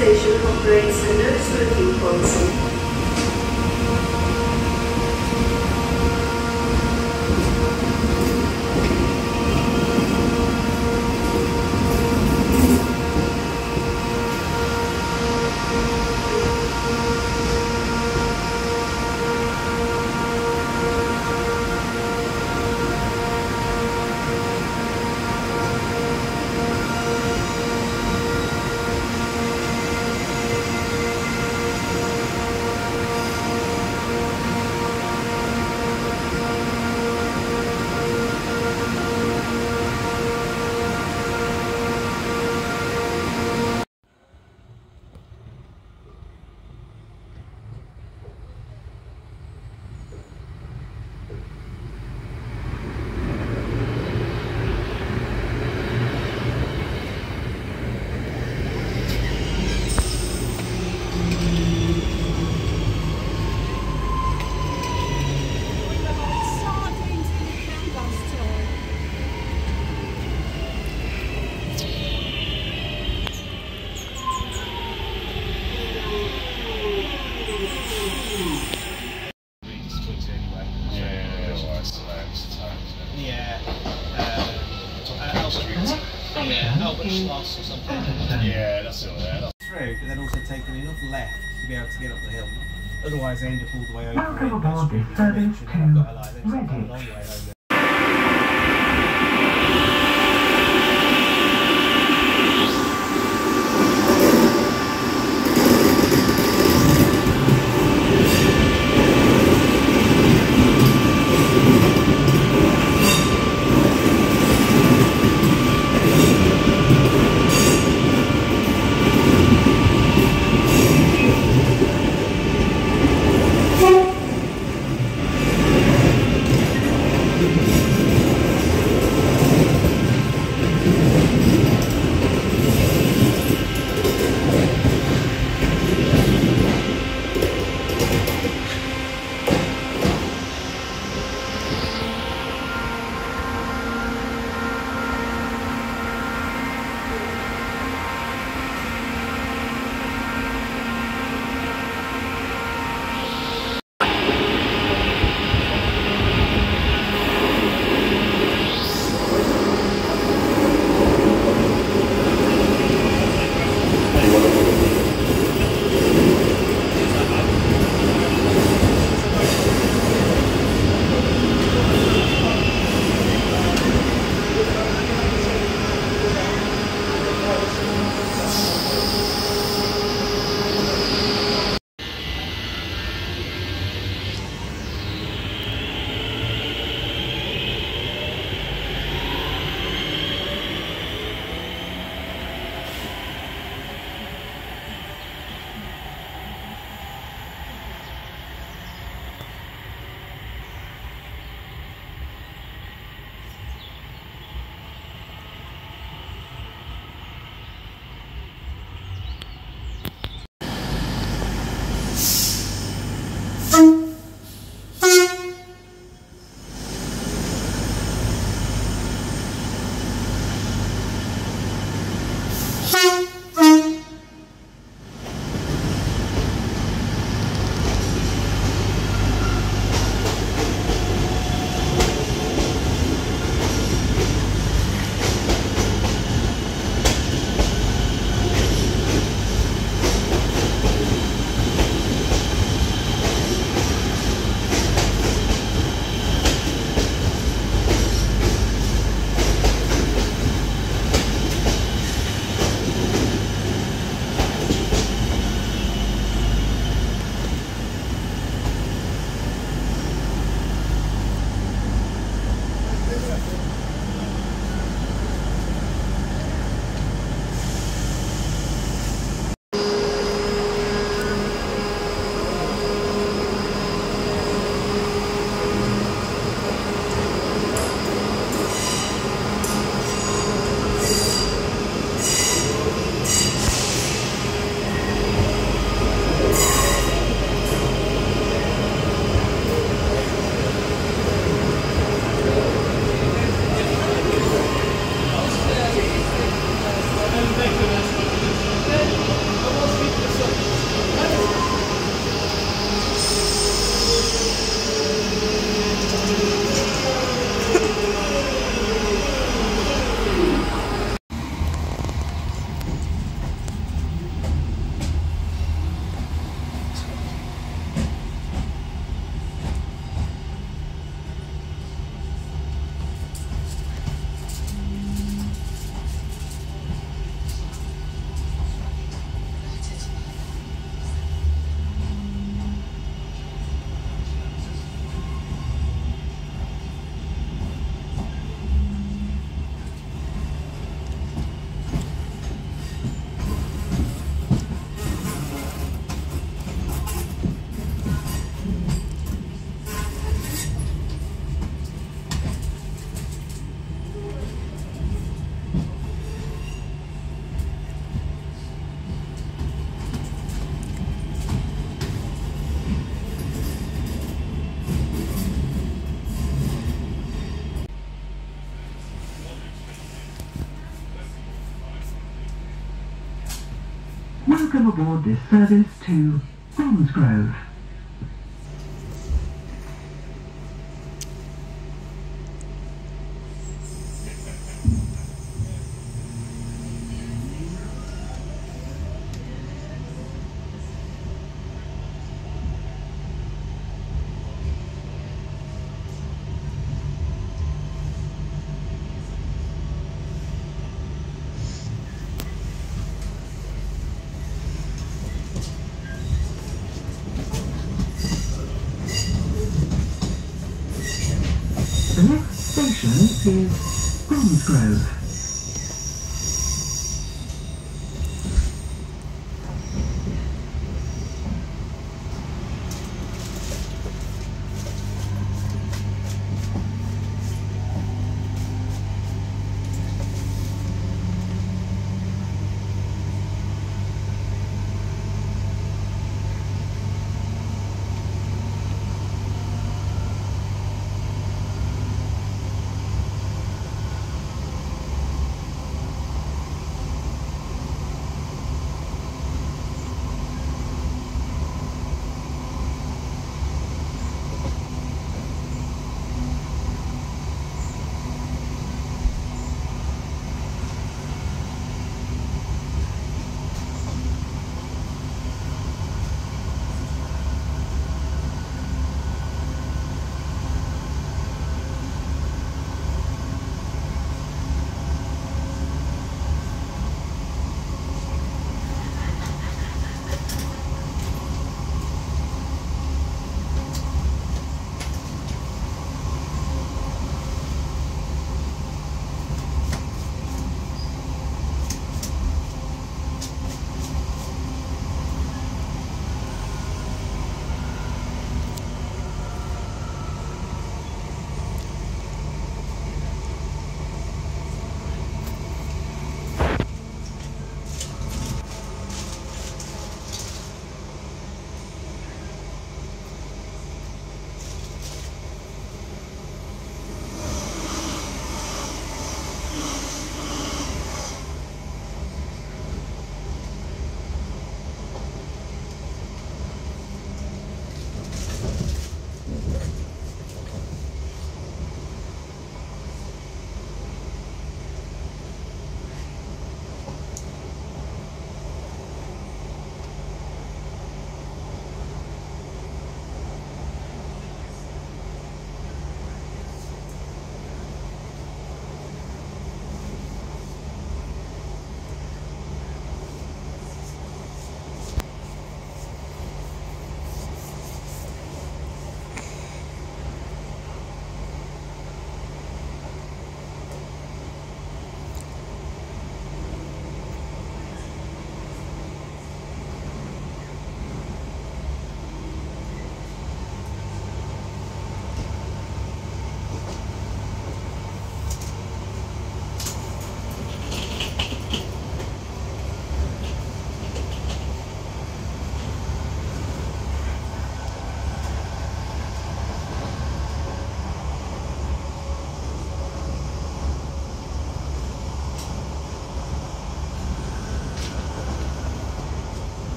station operates a no smoking policy. Or something. Yeah, that's all there. Through, but then also taking enough left to be able to get up the hill. Otherwise, I end up all the way over. Welcome aboard this service to Redditch. Welcome aboard this service to Bromsgrove. The next station is Bromsgrove.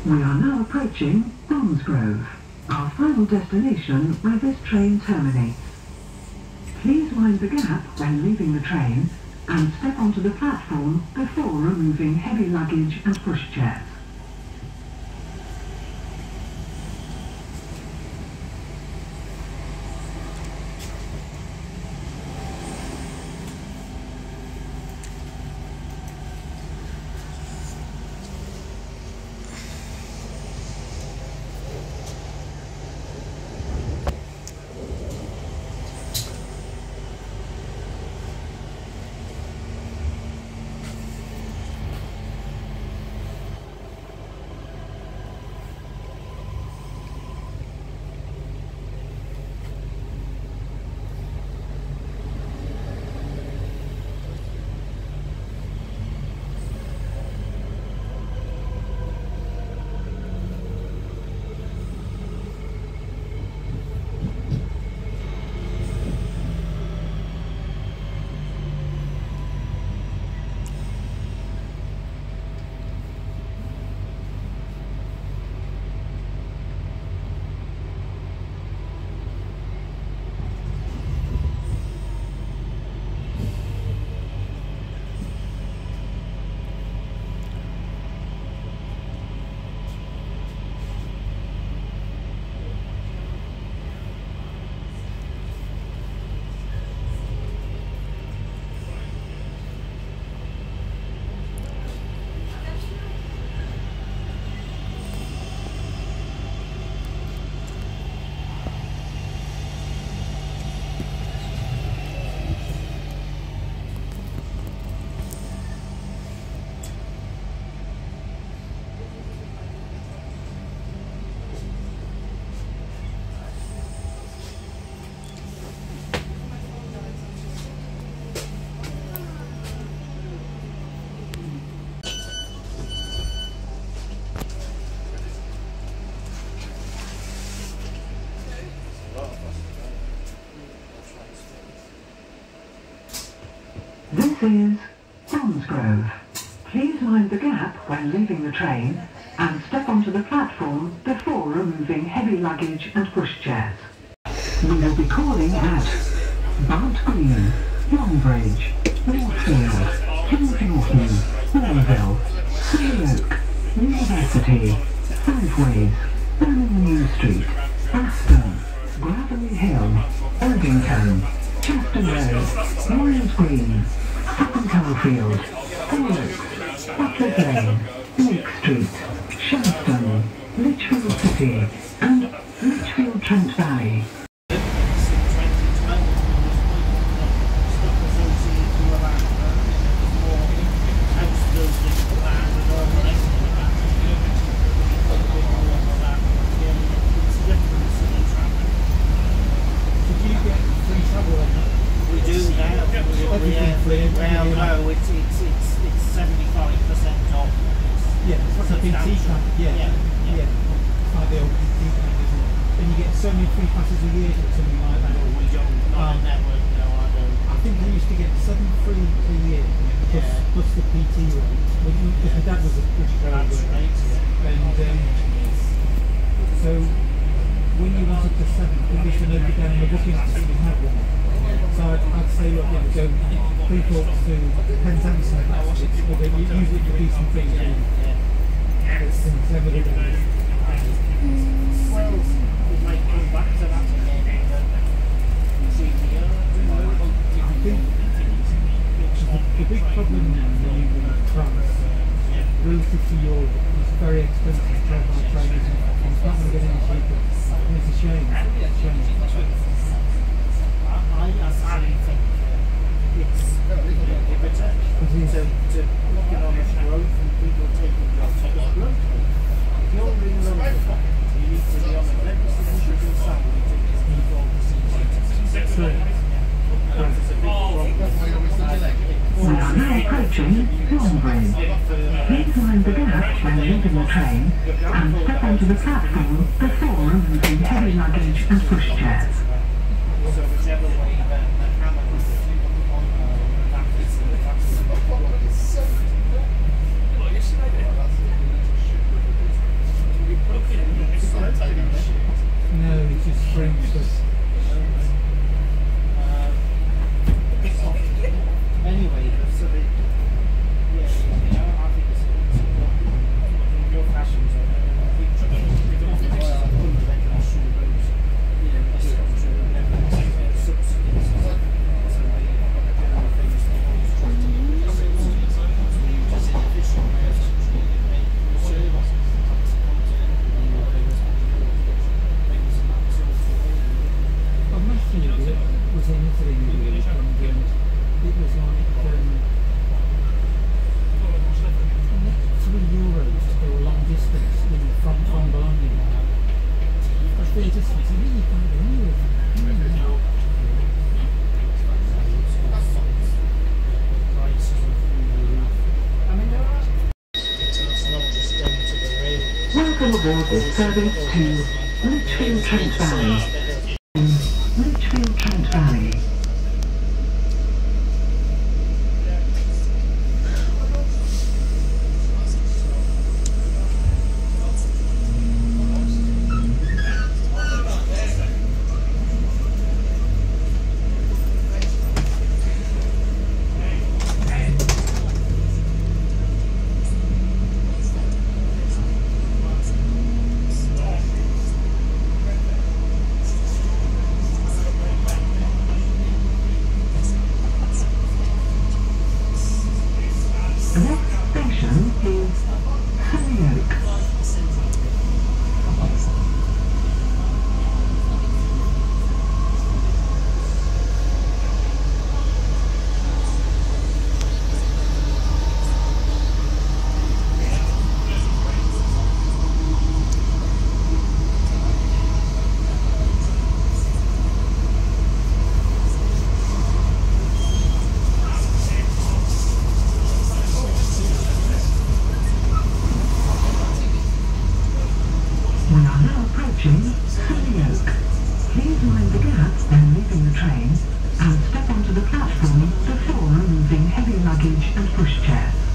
We are now approaching Bromsgrove, our final destination where this train terminates. Please mind the gap when leaving the train and step onto the platform before removing heavy luggage and pushchairs. This is Bromsgrove. Please mind the gap when leaving the train and step onto the platform before removing heavy luggage and pushchairs. We will be calling at Bart Green, Longbridge, Northfield, Kensington, Warville, Oak, University, Fiveways, Birmingham New Street, Aston, Gravelly Hill, Erdington, Chester Road, Warriors Green, Sutton Coldfield, Oaks, Butler Lane, Lake Street, Sharpston, Lichfield City, and Lichfield Trent Valley. Well, no, it's 75% off. Yeah, it's like a PT card. Yeah. Like the old PT card, isn't it? And you get so many free passes a year or something like that. We don't, not a network, no, I don't. I think we used to get 7 free a year, plus the PT rate. Because my dad was a British Railway. That's right, yeah. And so when you wanted to 7, at least when they put down the booking system, you had one. So I'd say, look, yeah, go pre-thoughts to Penzance, or they use it for decent things. Well, we might come back to that again. I think the big problem now in France, relative to Europe, is very expensive to travel on trains, and it's not going to get any cheaper. And it's a shame. I think it's to look at honest growth and people taking jobs. If you're in London, you need to be on a very significant salary to keep all the seats. We are now approaching Longbridge. Please mind the gap when leaving the train and step onto the platform before removing heavy luggage and pushchairs. So whichever way the hammer is, Welcome aboard this service to Lichfield Trent Valley. Lichfield Trent Valley. The next station is Hollyoake. We are now approaching Hollyoake. Please mind the gap when leaving the train and step onto the platform before removing heavy luggage and pushchairs.